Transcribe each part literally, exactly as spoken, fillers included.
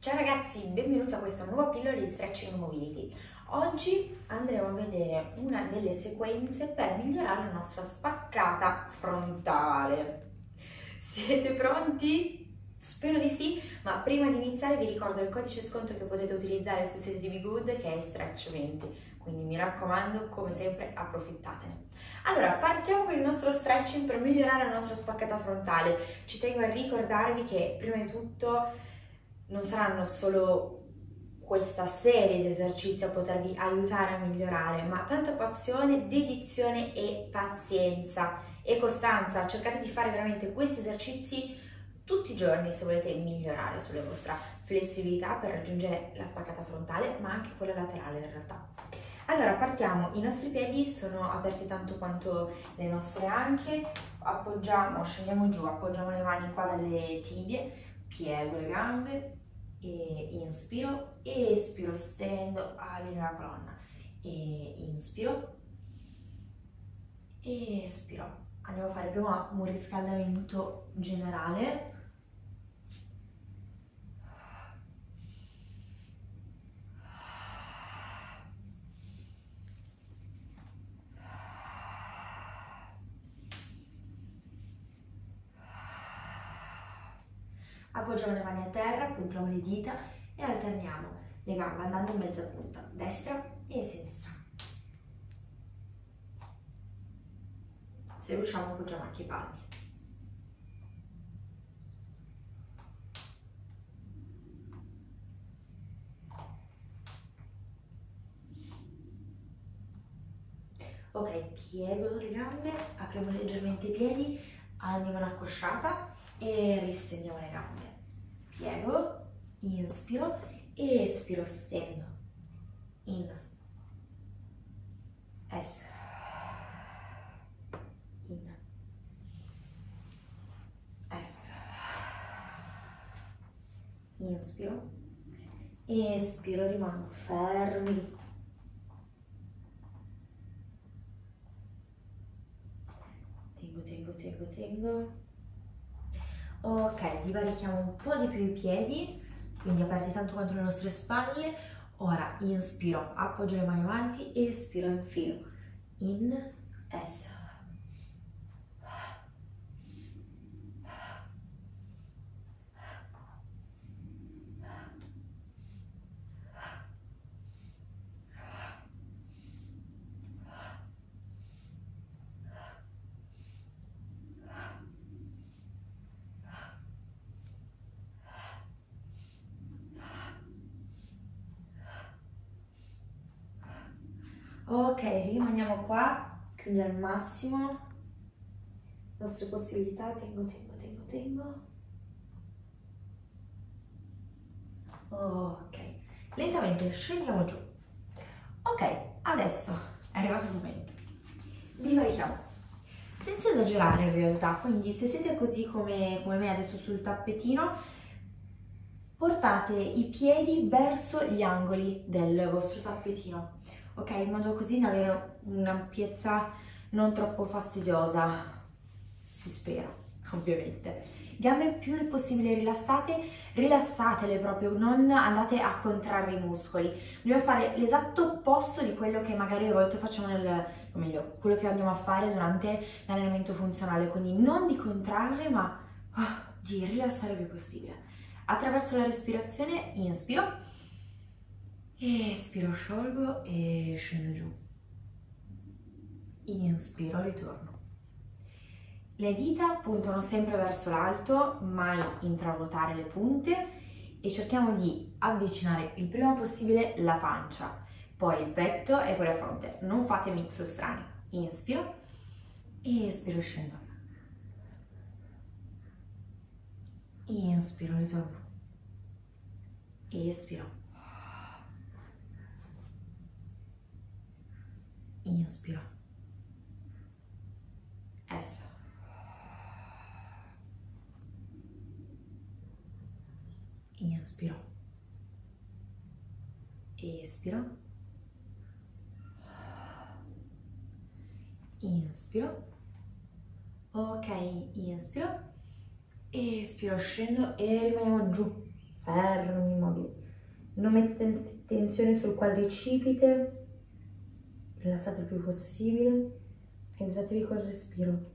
Ciao ragazzi, benvenuti a questa nuova pillola di Stretching Mobility. Oggi andremo a vedere una delle sequenze per migliorare la nostra spaccata frontale. Siete pronti? Spero di sì, ma prima di iniziare vi ricordo il codice sconto che potete utilizzare sul sito di Be Good, che è Stretch venti, quindi mi raccomando, come sempre, approfittatene. Allora, partiamo con il nostro stretching per migliorare la nostra spaccata frontale. Ci tengo a ricordarvi che prima di tutto non saranno solo questa serie di esercizi a potervi aiutare a migliorare, ma tanta passione, dedizione e pazienza e costanza. Cercate di fare veramente questi esercizi tutti i giorni se volete migliorare sulla vostra flessibilità per raggiungere la spaccata frontale, ma anche quella laterale in realtà. Allora, partiamo. I nostri piedi sono aperti tanto quanto le nostre anche. Appoggiamo, scendiamo giù, appoggiamo le mani qua dalle tibie, piego le gambe e inspiro, espiro, stendo, allineo la colonna e inspiro, espiro. Andiamo a fare prima un riscaldamento generale. Appoggiamo le mani a terra, puntiamo le dita e alterniamo le gambe andando in mezza punta, destra e sinistra. Se riusciamo appoggiamo anche i palmi. Ok, piego le gambe, apriamo leggermente i piedi, andiamo un'accosciata e ristendiamo le gambe. Piego, inspiro, espiro, stendo, in, es, in, es, inspiro, espiro, rimango fermi, tengo, tengo, tengo, tengo. Ok, divarichiamo un po' di più i piedi, quindi aperti tanto quanto le nostre spalle. Ora inspiro, appoggio le mani avanti, espiro, infilo, in, es. Ok, rimaniamo qua, quindi al massimo le nostre possibilità, tengo, tengo, tengo, tengo. Ok, lentamente scendiamo giù. Ok, adesso è arrivato il momento. Divarichiamo, senza esagerare in realtà, quindi se siete così come, come me adesso sul tappetino, portate i piedi verso gli angoli del vostro tappetino. Ok, in modo così da avere un'ampiezza non troppo fastidiosa, si spera, ovviamente. Gambe il più possibile rilassate, rilassatele proprio, non andate a contrarre i muscoli. Dobbiamo fare l'esatto opposto di quello che magari a volte facciamo nel, o meglio, quello che andiamo a fare durante l'allenamento funzionale, quindi non di contrarre, ma oh, di rilassare il più possibile. Attraverso la respirazione inspiro, espiro, sciolgo e scendo giù. Inspiro, ritorno. Le dita puntano sempre verso l'alto, mai intravuotare le punte e cerchiamo di avvicinare il prima possibile la pancia, poi il petto e poi la fronte. Non fate mix strani. Inspiro, espiro, scendo. Inspiro, ritorno. Espiro. Inspiro. Es. Inspiro. Espiro. Inspiro. Ok, inspiro. Espiro, scendo e rimaniamo giù. fermi, immobili. Non mettete tensione sul quadricipite, rilassate il più possibile e aiutatevi col respiro.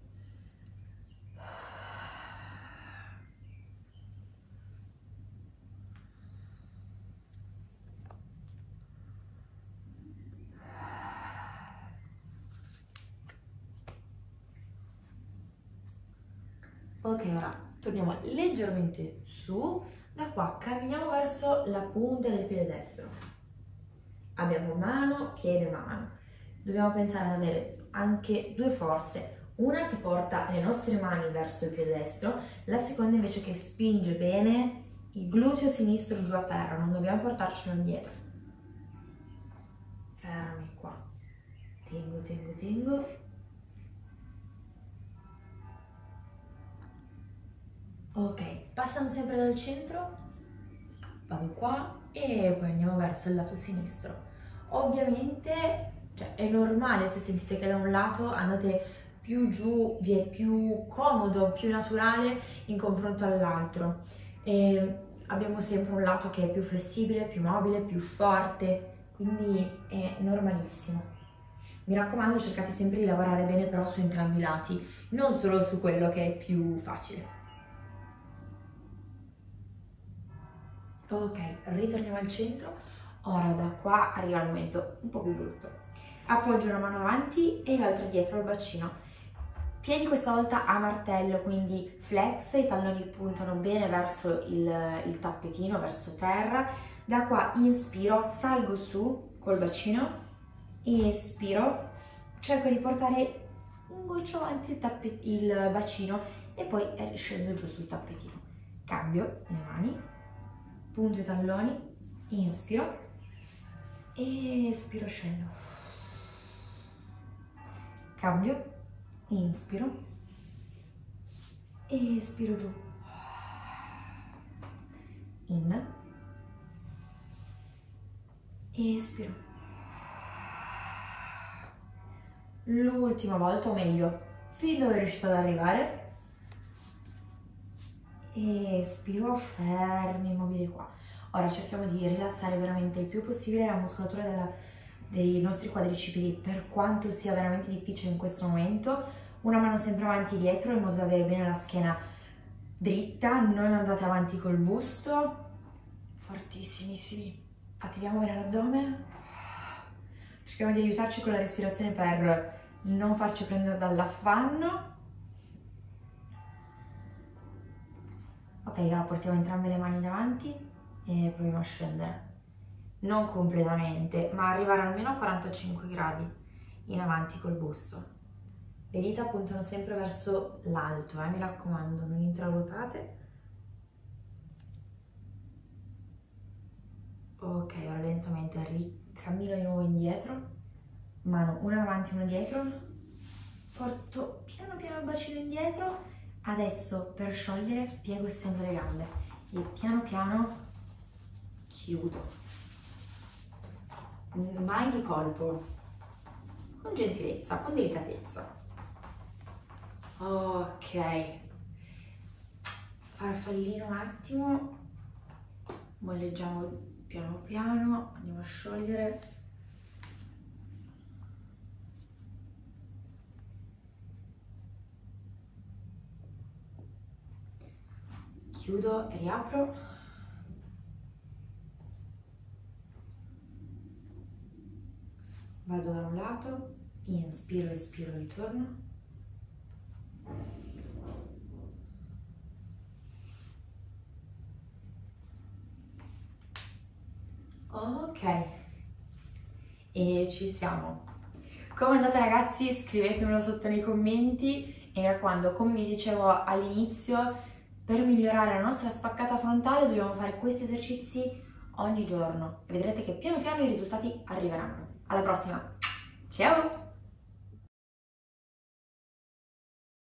Ok, ora torniamo leggermente su, da qua camminiamo verso la punta del piede destro. Abbiamo mano, piede, mano. Dobbiamo pensare ad avere anche due forze, una che porta le nostre mani verso il piede destro, la seconda invece che spinge bene il gluteo sinistro giù a terra, non dobbiamo portarcelo indietro. Fermi qua. Tengo, tengo, tengo. Ok, passano sempre dal centro, vado qua e poi andiamo verso il lato sinistro. Ovviamente, cioè, è normale se sentite che da un lato andate più giù, vi è più comodo, più naturale in confronto all'altro. Abbiamo sempre un lato che è più flessibile, più mobile, più forte, quindi è normalissimo. Mi raccomando, cercate sempre di lavorare bene però su entrambi i lati, non solo su quello che è più facile. Ok, ritorniamo al centro. Ora da qua arriva il momento un po' più brutto. Appoggio una mano avanti e l'altra dietro al bacino. Piedi questa volta a martello, quindi flex, i talloni puntano bene verso il, il tappetino, verso terra. Da qua inspiro, salgo su col bacino, espiro, cerco di portare un goccio avanti il, il bacino e poi scendo giù sul tappetino. Cambio le mani. Punto i talloni, inspiro, espiro, scendo, cambio, inspiro, espiro giù, in, espiro. L'ultima volta, o meglio, fin dove riuscite ad arrivare. Espiro, fermi, immobili qua. Ora cerchiamo di rilassare veramente il più possibile la muscolatura della, dei nostri quadricipiti, per quanto sia veramente difficile in questo momento. Una mano sempre avanti e dietro in modo da avere bene la schiena dritta, non andate avanti col busto. Fortissimissimi. Attiviamo bene l'addome. Cerchiamo di aiutarci con la respirazione per non farci prendere dall'affanno. Ok, ora portiamo entrambe le mani davanti e proviamo a scendere. Non completamente, ma arrivare almeno a quarantacinque gradi in avanti col busto. Le dita puntano sempre verso l'alto, eh, mi raccomando, non intraruotate. Ok, ora lentamente ricammino di nuovo indietro, mano una avanti, una dietro, porto piano piano il bacino indietro. Adesso per sciogliere piego e stendo le gambe e piano piano chiudo, mai di colpo, con gentilezza, con delicatezza. Ok, farfallino un attimo, molleggiamo piano piano, andiamo a sciogliere. Chiudo e riapro. Vado da un lato, inspiro, espiro, ritorno. Ok, e ci siamo. Come andate ragazzi? Scrivetemelo sotto nei commenti e mi raccomando, come vi dicevo all'inizio, per migliorare la nostra spaccata frontale dobbiamo fare questi esercizi ogni giorno e vedrete che piano piano i risultati arriveranno. Alla prossima, ciao!